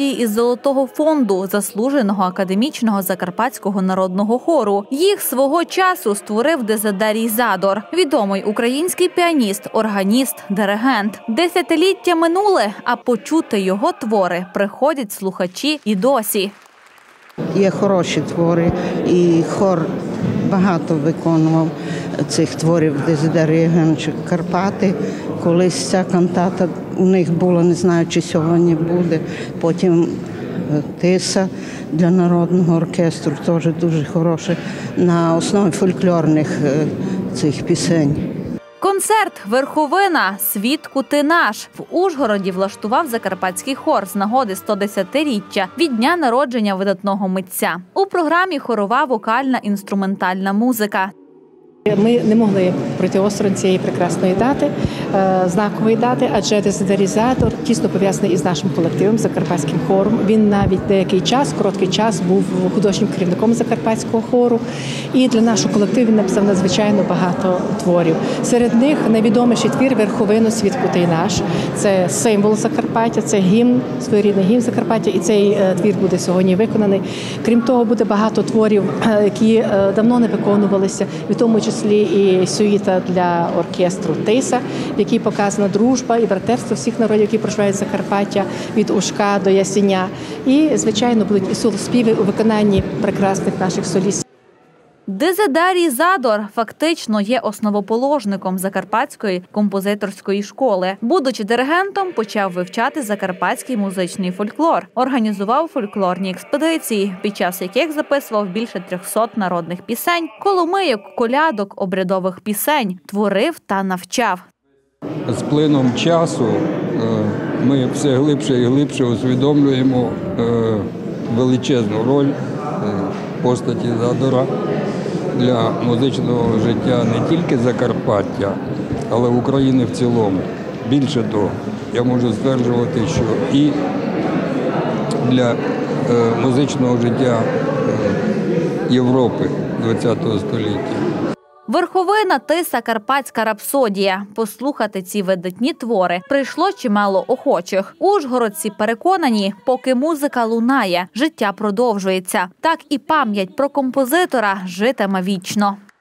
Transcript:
рапсодії із Золотого фонду заслуженого академічного закарпатського народного хору. Їх свого часу створив Дезидарій Задор, відомий український піаніст, органіст, диригент. Десятиліття минуле, а почути його твори приходять слухачі і досі. Є хороші твори, і хор багато виконував цих творів Дезидарія Євгеновича Карпати. Колись ця кантата у них була, не знаю, чи сьогодні буде. Потім Тиса для народного оркестру теж дуже хороше, на основі фольклорних цих пісень. Концерт «Верховина. Свідку ти наш» в Ужгороді влаштував Закарпатський хор з нагоди 110-річчя від дня народження видатного митця. У програмі хорова, вокальна, інструментальна музика. Ми не могли пройти осторонь цієї прекрасної дати, знакової дати, адже Дезидарій Задор тісно пов'язаний із нашим колективом, Закарпатським хором. Він навіть деякий час, короткий час, був художнім керівником Закарпатського хору. І для нашого колективу він написав надзвичайно багато творів. Серед них найвідоміший твір «Верховину. Свідку ти наш». Це символ Закарпаття, це гімн, своєрідний гімн Закарпаття, і цей твір буде сьогодні виконаний. Крім того, буде багато творів, які давно не виконувалися, в тому числі і сюїта для оркестру «Тиса», в якій показана дружба і братерство всіх народів, які проживають в Закарпаття, від Ужка до Ясеня. І, звичайно, будуть і солоспіви у виконанні прекрасних наших солістів. Дезидарій Задор фактично є основоположником Закарпатської композиторської школи. Будучи диригентом, почав вивчати закарпатський музичний фольклор. Організував фольклорні експедиції, під час яких записував більше 300 народних пісень, коломийок, колядок, обрядових пісень, творив та навчав. З плином часу ми все глибше і глибше усвідомлюємо величезну роль постаті Задора для музичного життя не тільки Закарпаття, але й України в цілому. Більше того, я можу стверджувати, що і для музичного життя Європи ХХ століття. «Верховина. Тиса. Карпатська рапсодія». Послухати ці видатні твори прийшло чимало охочих. Ужгородці переконані, поки музика лунає, життя продовжується. Так і пам'ять про композитора житиме вічно.